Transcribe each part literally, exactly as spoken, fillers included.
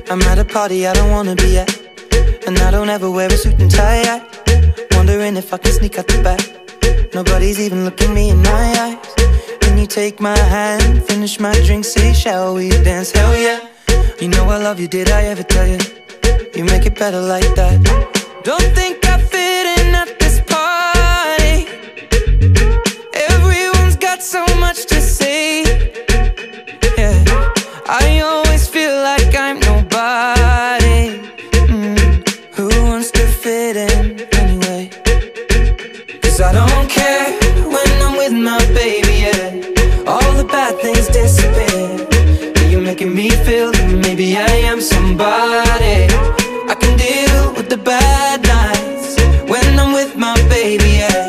I'm at a party I don't wanna be at, and I don't ever wear a suit and tie yet. Wondering if I can sneak out the back. Nobody's even looking me in my eyes. Can you take my hand, finish my drink, say shall we dance? Hell yeah. You know I love you, did I ever tell you? You make it better like that. Don't think I fit in at this party. Everyone's got so much to say. Yeah, I always feel like I'm nobody. mm. Who wants to fit in anyway? Cause I don't care when I'm with my baby, yeah. All the bad things disappear. You're making me feel that maybe I am somebody. I can deal with the bad nights when I'm with my baby, yeah.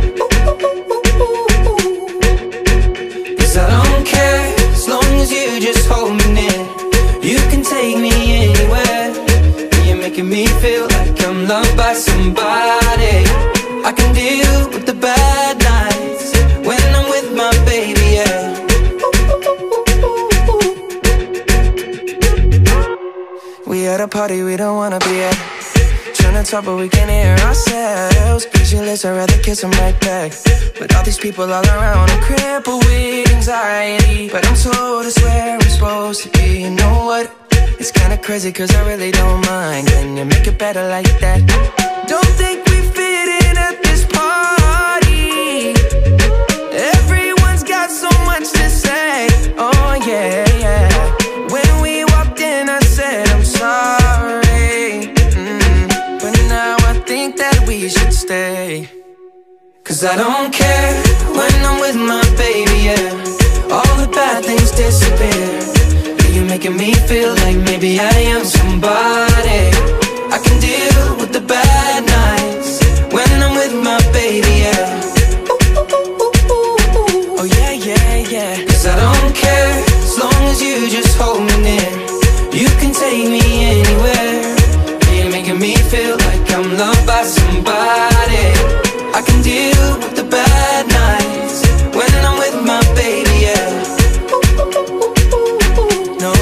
Cause I don't care as long as you just hold me near. You can take me anywhere. You're making me feel like I'm loved by somebody. I can deal with the bad nights when I'm with my baby, yeah. We at a party we don't wanna be at. Tryna talk but we can't hear ourselves. Pictureless, I'd rather kiss them right back. But all these people all around, I'm crippled with anxiety. But I'm told it's where I'm supposed to be. You know what? It's kinda crazy cause I really don't mind. Can you make it better like that? Don't think we fit in at this party. Everyone's got so much to say. Oh yeah, yeah. When we walked in I said I'm sorry, mm, but now I think that we should stay. Cause I don't care when I'm with my baby, yeah. All the bad things disappear. You're making me feel like maybe I am somebody. I can deal with the bad nights when I'm with my baby, yeah. Oh yeah, yeah, yeah. Cause I don't care as long as you just hold me near. You can take me anywhere. You're making me feel like I'm loved by somebody. I can deal with the bad nights when I'm with my baby, yeah. No,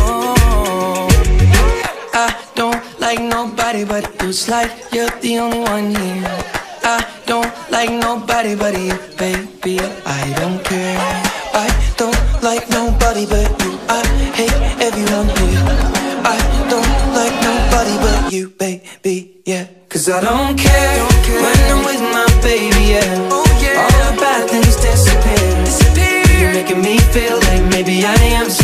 I don't like nobody but you. It's like you're the only one here. I don't like nobody but you, baby. I don't care. I don't like nobody but you. I hate everyone here. I don't like nobody but you, baby, yeah. Cause I don't care, don't care when I'm with my baby, yeah. Oh, yeah. All the bad things disappear. disappear. You're making me feel like maybe I am